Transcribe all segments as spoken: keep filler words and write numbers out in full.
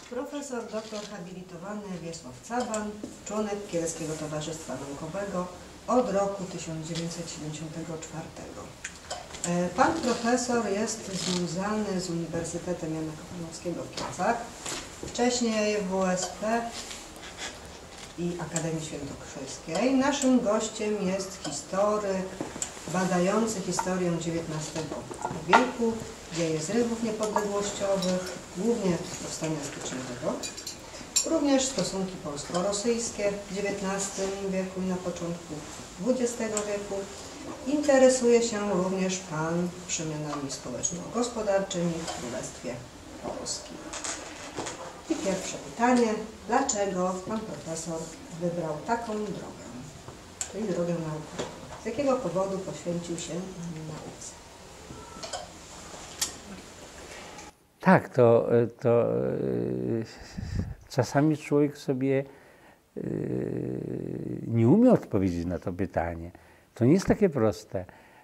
Profesor doktor habilitowany Wiesław Caban, członek Kieleckiego Towarzystwa Naukowego od roku tysiąc dziewięćset siedemdziesiątego czwartego. Pan profesor jest związany z Uniwersytetem Jana Kochanowskiego w Kielcach, wcześniej W W S P i Akademii Świętokrzyskiej. Naszym gościem jest historyk badający historię dziewiętnastego wieku, dzieje zrywów niepodległościowych, głównie powstania styczniowego, również stosunki polsko-rosyjskie w dziewiętnastym wieku i na początku dwudziestego wieku. Interesuje się również Pan przemianami społeczno-gospodarczymi w Królestwie Polskim. I pierwsze pytanie, dlaczego Pan Profesor wybrał taką drogę, czyli drogę naukową? Z jakiego powodu poświęcił się nauce? Tak, to, to czasami człowiek sobie nie umie odpowiedzieć na to pytanie. To nie jest takie proste.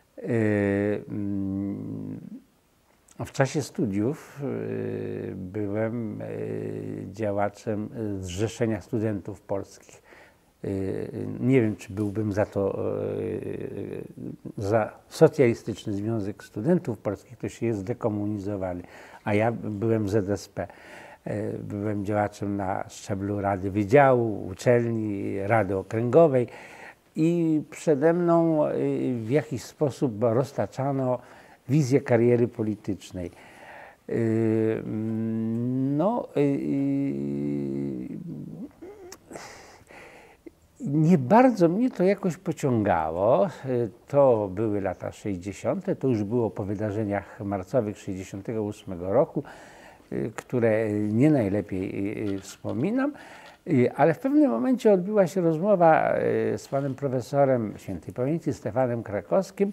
W czasie studiów byłem działaczem Zrzeszenia Studentów Polskich. Nie wiem, czy byłbym za to, za Socjalistyczny Związek Studentów Polskich, to się jest zdekomunizowany, a ja byłem w Z S P. Byłem działaczem na szczeblu Rady Wydziału, uczelni, Rady Okręgowej i przede mną w jakiś sposób roztaczano wizję kariery politycznej. No, nie bardzo mnie to jakoś pociągało. To były lata sześćdziesiąte. To już było po wydarzeniach marcowych sześćdziesiątego ósmego roku, które nie najlepiej wspominam, ale w pewnym momencie odbyła się rozmowa z panem profesorem świętej pamięci Stefanem Krakowskim,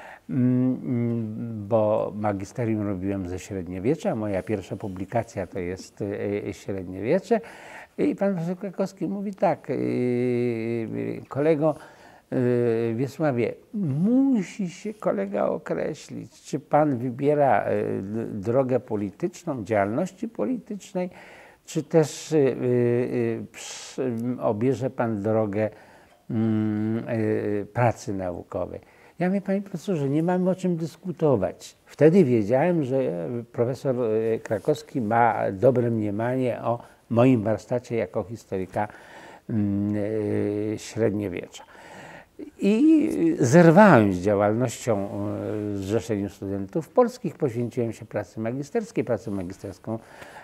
bo magisterium robiłem ze średniowiecza, moja pierwsza publikacja to jest średniowiecze. I pan profesor Krakowski mówi tak, kolego Wiesławie, musi się kolega określić, czy pan wybiera drogę polityczną, działalności politycznej, czy też obierze pan drogę pracy naukowej. Ja mówię, panie profesorze, nie mamy o czym dyskutować. Wtedy wiedziałem, że profesor Krakowski ma dobre mniemanie o moim warsztacie jako historyka średniowiecza. I zerwałem z działalnością w Zrzeszeniu Studentów Polskich, poświęciłem się pracy magisterskiej. Pracę magisterską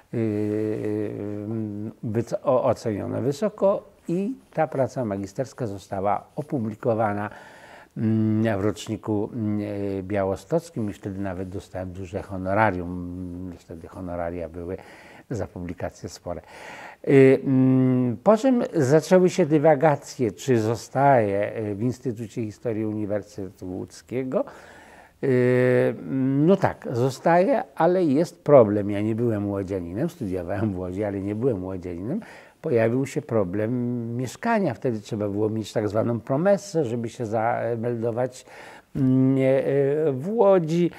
oceniono wysoko i ta praca magisterska została opublikowana w roczniku białostockim i wtedy nawet dostałem duże honorarium. Wtedy honoraria były za publikacje spore. Po czym zaczęły się dywagacje, czy zostaje w Instytucie Historii Uniwersytetu Łódzkiego. No tak, zostaje, ale jest problem. Ja nie byłem łodzianinem, studiowałem w Łodzi, ale nie byłem łodzianinem. Pojawił się problem mieszkania. Wtedy trzeba było mieć tak zwaną promesę, żeby się zameldować w Łodzi.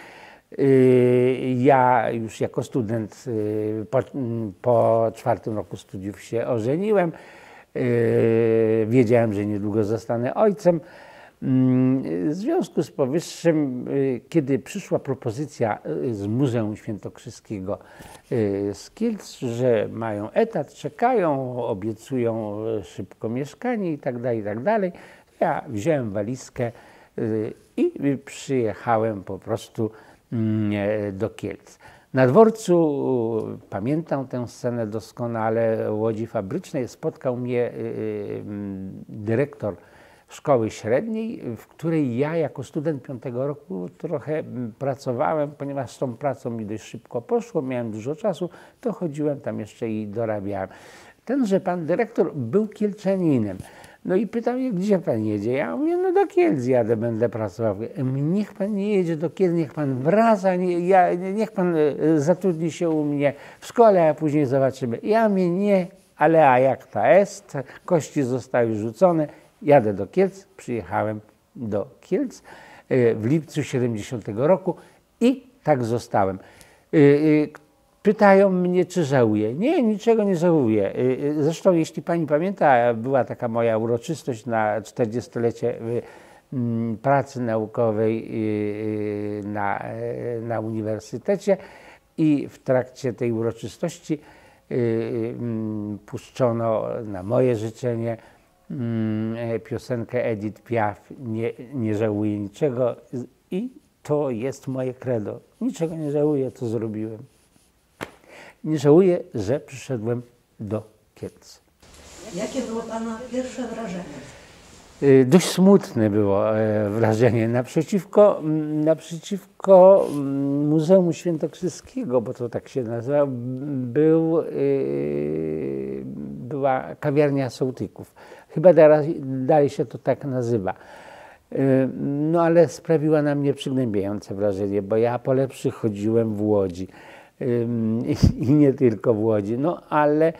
Ja już jako student po, po czwartym roku studiów się ożeniłem. Wiedziałem, że niedługo zostanę ojcem. W związku z powyższym, kiedy przyszła propozycja z Muzeum Świętokrzyskiego z Kielc, że mają etat, czekają, obiecują szybko mieszkanie i tak dalej, i tak dalej, ja wziąłem walizkę i przyjechałem po prostu do Kielc. Na dworcu, pamiętam tę scenę doskonale, Łodzi Fabrycznej, spotkał mnie dyrektor szkoły średniej, w której ja jako student piątego roku trochę pracowałem, ponieważ z tą pracą mi dość szybko poszło, miałem dużo czasu, to chodziłem tam jeszcze i dorabiałem. Tenże pan dyrektor był Kielczaninem. No i pytał mnie, gdzie pan jedzie? Ja mówię, no do Kielc jadę, będę pracował. Niech pan nie jedzie do Kielc, niech pan wraca, nie, ja, niech pan zatrudni się u mnie w szkole, a później zobaczymy. Ja mówię, nie, ale a jak ta jest, kości zostały rzucone, jadę do Kielc, przyjechałem do Kielc w lipcu siedemdziesiątego roku i tak zostałem. pytają mnie, czy żałuję. Nie, niczego nie żałuję. Zresztą, jeśli pani pamięta, była taka moja uroczystość na czterdziestolecie pracy naukowej na, na uniwersytecie i w trakcie tej uroczystości puszczono na moje życzenie piosenkę Edith Piaf, nie, nie żałuję niczego i to jest moje credo. Niczego nie żałuję, co zrobiłem. Nie żałuję, że przyszedłem do Kielc. Jakie było Pana pierwsze wrażenie? Dość smutne było wrażenie. Naprzeciwko, naprzeciwko Muzeum Świętokrzyskiego, bo to tak się nazywa, był, była kawiarnia sołtyków. Chyba dalej się to tak nazywa. No ale sprawiła na mnie przygnębiające wrażenie, bo ja po lepszych chodziłem w Łodzi. I nie tylko w Łodzi, no ale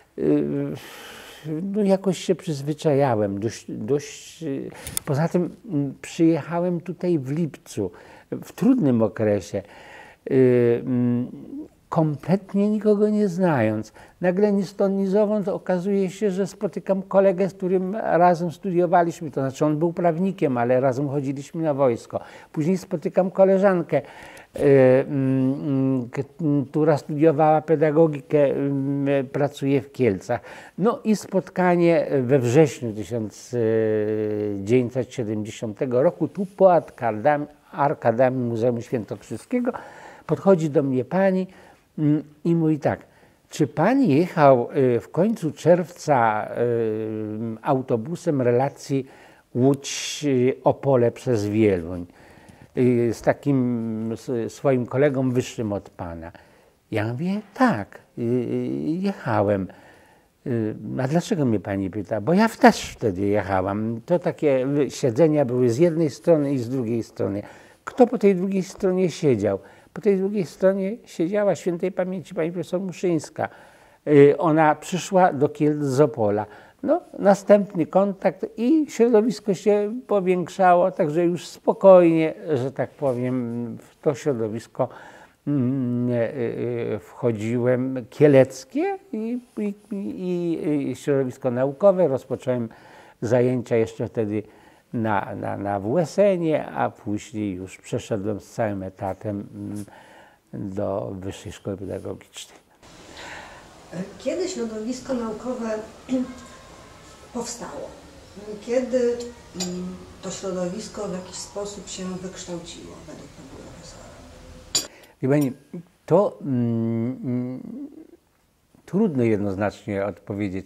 no, jakoś się przyzwyczajałem. Dość, dość, poza tym przyjechałem tutaj w lipcu, w trudnym okresie, kompletnie nikogo nie znając. Nagle ni stąd, ni zowąd okazuje się, że spotykam kolegę, z którym razem studiowaliśmy, to znaczy on był prawnikiem, ale razem chodziliśmy na wojsko. Później spotykam koleżankę, która studiowała pedagogikę, pracuje w Kielcach. No i spotkanie we wrześniu tysiąc dziewięćset siedemdziesiątego roku, tu po Arkadamii Muzeum Świętokrzyskiego, podchodzi do mnie pani i mówi tak: czy pan jechał w końcu czerwca autobusem relacji Łódź-Opole przez Wieluń z takim swoim kolegą wyższym od pana? Ja mówię, tak, jechałem. A dlaczego mnie pani pyta? Bo ja też wtedy jechałam. To takie siedzenia były z jednej strony i z drugiej strony. Kto po tej drugiej stronie siedział? Po tej drugiej stronie siedziała świętej pamięci pani profesor Muszyńska. Ona przyszła do Kielc z Opola. No, następny kontakt i środowisko się powiększało, także już spokojnie, że tak powiem, w to środowisko wchodziłem kieleckie i, i, i środowisko naukowe. Rozpocząłem zajęcia jeszcze wtedy na, na, na W S N-ie, a później już przeszedłem z całym etatem do Wyższej Szkoły Pedagogicznej. Kiedy środowisko naukowe powstało? Kiedy to środowisko w jakiś sposób się wykształciło według pana profesora? Wie pani, to mm, trudno jednoznacznie odpowiedzieć.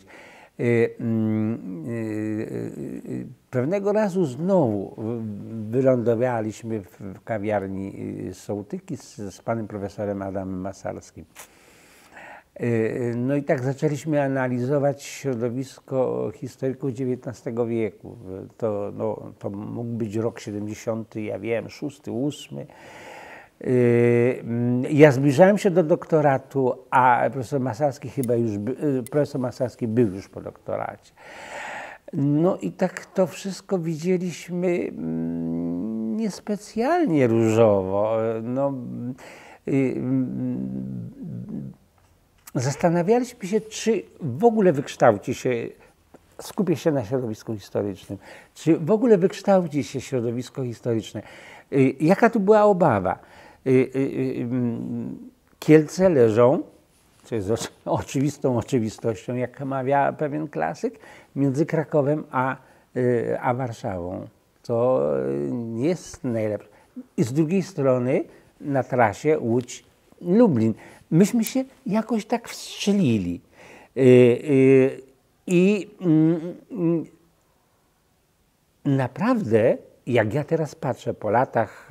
Pewnego razu znowu wylądowaliśmy w kawiarni Sołtyki z, z panem profesorem Adamem Masalskim. No i tak zaczęliśmy analizować środowisko historyków dziewiętnastego wieku. To, no, to mógł być rok siedemdziesiąty, ja wiem, szósty, ósmy. Ja zbliżałem się do doktoratu, a profesor Masalski chyba już, profesor Masalski był już po doktoracie. No i tak to wszystko widzieliśmy niespecjalnie różowo. No, zastanawialiśmy się, czy w ogóle wykształci się, skupię się na środowisku historycznym, czy w ogóle wykształci się środowisko historyczne. Jaka tu była obawa? Kielce leżą, co jest oczywistą oczywistością, jak mawia pewien klasyk, między Krakowem a, a Warszawą. To nie jest najlepsze. I z drugiej strony na trasie Łódź-Lublin. Myśmy się jakoś tak wstrzelili. I naprawdę, jak ja teraz patrzę po latach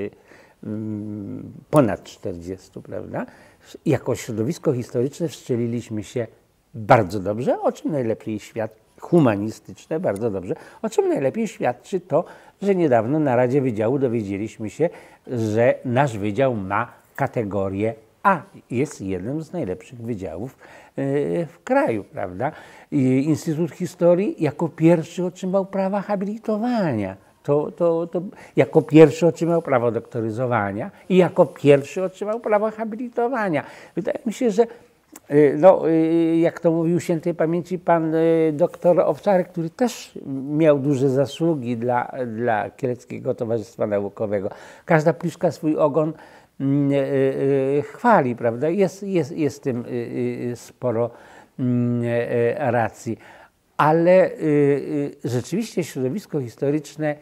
ponad czterdziestu, prawda, jako środowisko historyczne wstrzeliliśmy się bardzo dobrze, o czym najlepiej świadczy, humanistyczne bardzo dobrze, o czym najlepiej świadczy to, że niedawno na Radzie Wydziału dowiedzieliśmy się, że nasz wydział ma kategorię A. Jest jednym z najlepszych wydziałów w kraju, prawda. I Instytut Historii jako pierwszy otrzymał prawa habilitowania. To, to, to jako pierwszy otrzymał prawo doktoryzowania i jako pierwszy otrzymał prawo habilitowania. Wydaje mi się, że no, jak to mówił świętej pamięci pan doktor Owczarek, który też miał duże zasługi dla, dla Kieleckiego Towarzystwa Naukowego. Każda pliszka swój ogon chwali, prawda? Jest, jest, jest w tym sporo racji. Ale rzeczywiście środowisko historyczne,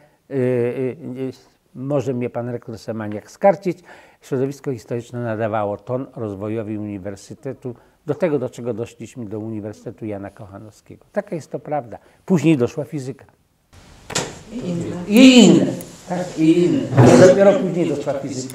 może mnie pan rektor Semaniak skarcić, środowisko historyczne nadawało ton rozwojowi uniwersytetu, do tego, do czego doszliśmy, do Uniwersytetu Jana Kochanowskiego. Taka jest to prawda. Później doszła fizyka. I inne. I inne. Tak, i inne. Ale dopiero później doszła fizyka.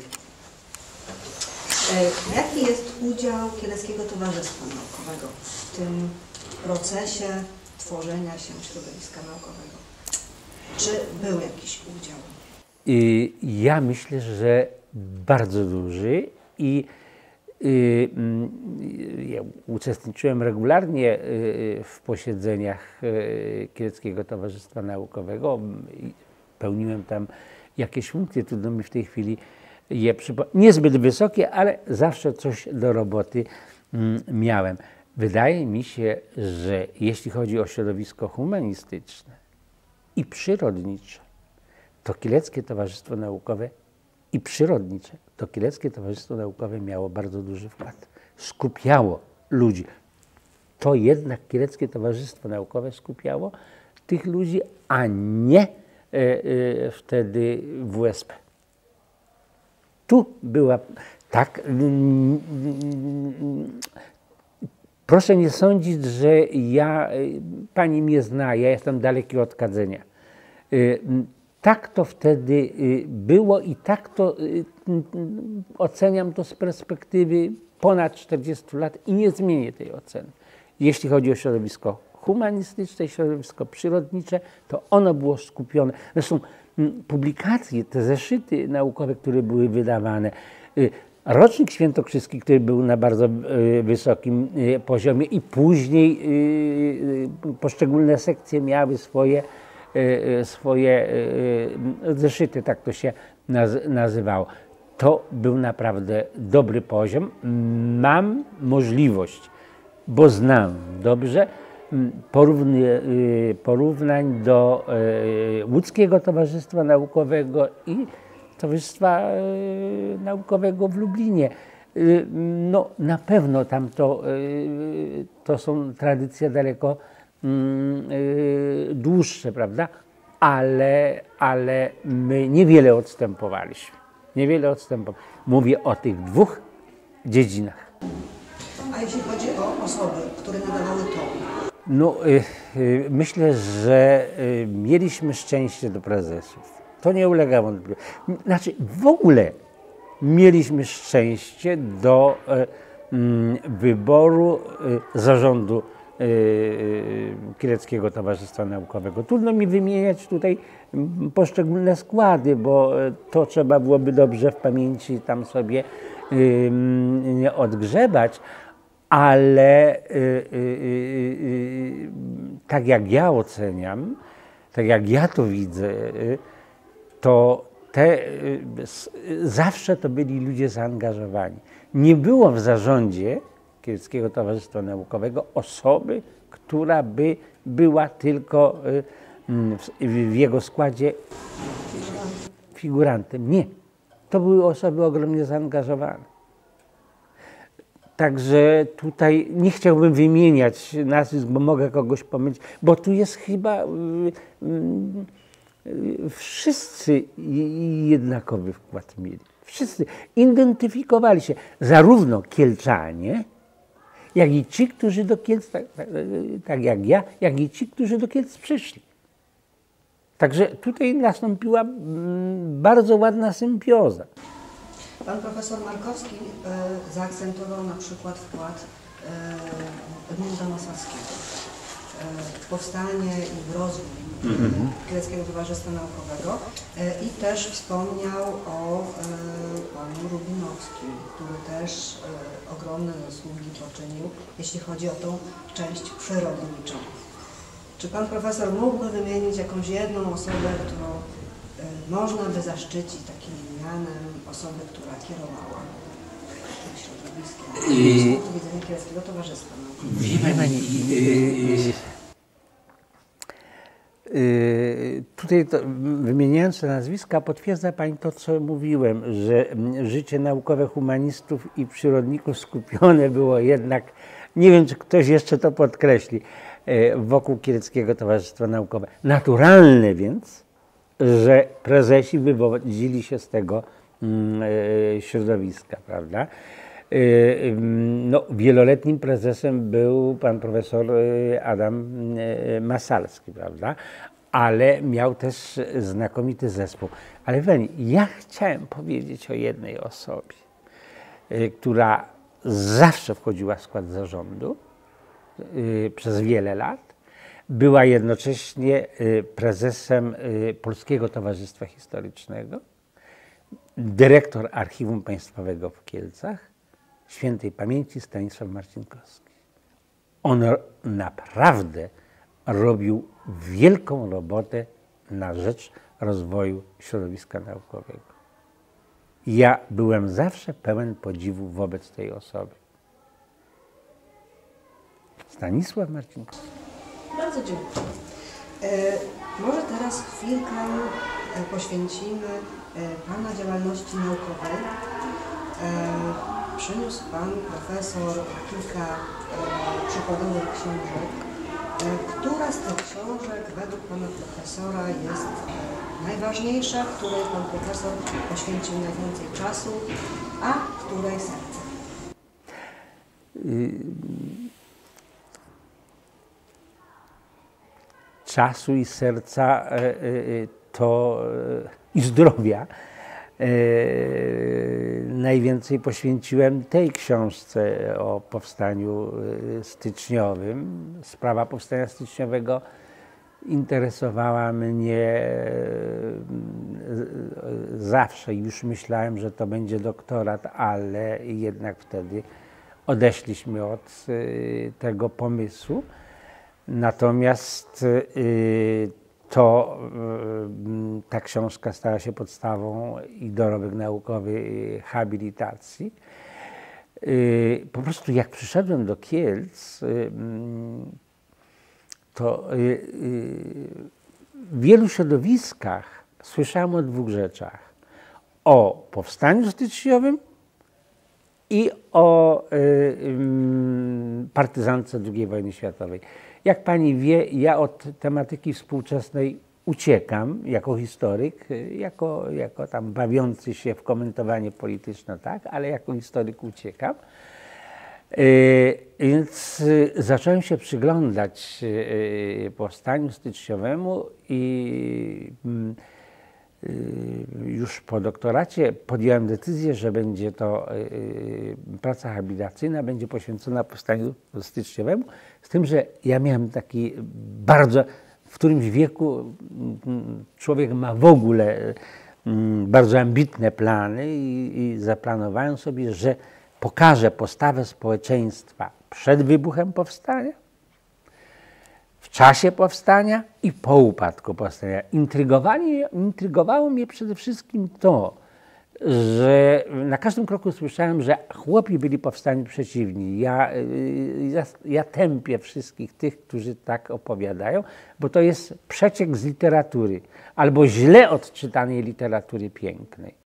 E, jaki jest udział Kieleckiego Towarzystwa Naukowego w tym procesie tworzenia się środowiska naukowego? Czy był jakiś udział? I ja myślę, że bardzo duży i y, y, ja uczestniczyłem regularnie y, w posiedzeniach y, Kieleckiego Towarzystwa Naukowego. Pełniłem tam jakieś funkcje, trudno mi w tej chwili je przypomnieć. Niezbyt wysokie, ale zawsze coś do roboty y, miałem. Wydaje mi się, że jeśli chodzi o środowisko humanistyczne i przyrodnicze, to Kieleckie Towarzystwo Naukowe i przyrodnicze, to Kieleckie Towarzystwo Naukowe miało bardzo duży wkład. Skupiało ludzi. To jednak Kieleckie Towarzystwo Naukowe skupiało tych ludzi, a nie e, e, wtedy W U S P. Tu była tak. Mm, proszę nie sądzić, że ja, pani mnie zna, ja jestem daleki od kadzenia. Tak to wtedy było i tak to oceniam to z perspektywy ponad czterdziestu lat i nie zmienię tej oceny. Jeśli chodzi o środowisko humanistyczne, środowisko przyrodnicze, to ono było skupione. Zresztą publikacje, te zeszyty naukowe, które były wydawane, rocznik świętokrzyski, który był na bardzo wysokim poziomie i później poszczególne sekcje miały swoje swoje zeszyty, tak to się nazywało. To był naprawdę dobry poziom. Mam możliwość, bo znam dobrze, porównań do Łódzkiego Towarzystwa Naukowego i Towarzystwa Naukowego w Lublinie. No, na pewno tam to, to są tradycje daleko dłuższe, prawda? Ale, ale my niewiele odstępowaliśmy. Niewiele odstępowaliśmy. Mówię o tych dwóch dziedzinach. A jeśli chodzi o osoby, które nadawały ton? No, y, y, myślę, że y, mieliśmy szczęście do prezesów. To nie ulega wątpliwości. Znaczy, w ogóle mieliśmy szczęście do y, y, wyboru y, zarządu Kieleckiego Towarzystwa Naukowego. Trudno mi wymieniać tutaj poszczególne składy, bo to trzeba byłoby dobrze w pamięci tam sobie nie odgrzebać, ale tak jak ja oceniam, tak jak ja to widzę, to te, zawsze to byli ludzie zaangażowani. Nie było w zarządzie Kieleckiego Towarzystwa Naukowego osoby, która by była tylko w jego składzie figurantem. Nie. To były osoby ogromnie zaangażowane. Także tutaj nie chciałbym wymieniać nazwisk, bo mogę kogoś pomylić, bo tu jest chyba wszyscy jednakowy wkład mieli. Wszyscy identyfikowali się, zarówno Kielczanie, jak i ci, którzy do Kielc, tak, tak, tak jak ja, jak i ci, którzy do Kielc przyszli. Także tutaj nastąpiła mm, bardzo ładna symbioza. Pan profesor Markowski e, zaakcentował na przykład wkład e, Edmunda Masłowskiego e, w powstanie i w rozwój mm-hmm. Kieleckiego Towarzystwa Naukowego e, i też wspomniał o e, panu Rubinowskim, który też e, ogromne zasługi poczynił, jeśli chodzi o tą część przyrodniczą. Czy pan profesor mógłby wymienić jakąś jedną osobę, którą można by zaszczycić takim mianem osoby, która kierowała tym środowiskiem z punktu widzenia Kieleckiego Towarzystwa Naukowego? Wie pani, yy, yy, tutaj to, wymieniając te nazwiska, potwierdza pani to, co mówiłem, że życie naukowe humanistów i przyrodników skupione było jednak, nie wiem, czy ktoś jeszcze to podkreśli, yy, wokół Kieleckiego Towarzystwa Naukowego. Naturalne więc, że prezesi wywodzili się z tego yy, środowiska, prawda? No, wieloletnim prezesem był pan profesor Adam Masalski, prawda? Ale miał też znakomity zespół. Ale Weni, ja chciałem powiedzieć o jednej osobie, która zawsze wchodziła w skład zarządu przez wiele lat. Była jednocześnie prezesem Polskiego Towarzystwa Historycznego, dyrektor Archiwum Państwowego w Kielcach, świętej pamięci Stanisław Marcinkowski. On naprawdę robił wielką robotę na rzecz rozwoju środowiska naukowego. Ja byłem zawsze pełen podziwu wobec tej osoby. Stanisław Marcinkowski. Bardzo dziękuję. E, może teraz chwilkę poświęcimy Pana działalności naukowej. E, Przyniósł Pan profesor kilka e, przykładowych książek. E, która z tych książek według Pana profesora jest e, najważniejsza, której Pan profesor poświęcił najwięcej czasu, a której serce? Czasu i serca e, e, to e, i zdrowia. E, najwięcej poświęciłem tej książce o powstaniu styczniowym. Sprawa powstania styczniowego interesowała mnie zawsze. Już myślałem, że to będzie doktorat, ale jednak wtedy odeszliśmy od tego pomysłu. Natomiast to ta książka stała się podstawą i dorobek naukowy habilitacji. Po prostu jak przyszedłem do Kielc, to w wielu środowiskach słyszałem o dwóch rzeczach. O powstaniu styczniowym i o partyzance drugiej wojny światowej. Jak pani wie, ja od tematyki współczesnej uciekam jako historyk, jako, jako tam bawiący się w komentowanie polityczne, tak, ale jako historyk uciekam. Yy, więc yy, zacząłem się przyglądać yy, powstaniu styczniowemu i yy, już po doktoracie podjąłem decyzję, że będzie to yy, praca habilitacyjna, będzie poświęcona powstaniu styczniowemu, z tym, że ja miałem taki bardzo, w którymś wieku człowiek ma w ogóle yy, bardzo ambitne plany i, i zaplanowałem sobie, że pokażę postawę społeczeństwa przed wybuchem powstania, w czasie powstania i po upadku powstania. Intrygowało mnie przede wszystkim to, że na każdym kroku słyszałem, że chłopi byli powstaniu przeciwni. Ja, ja, ja tępię wszystkich tych, którzy tak opowiadają, bo to jest przeciek z literatury albo źle odczytanej literatury pięknej.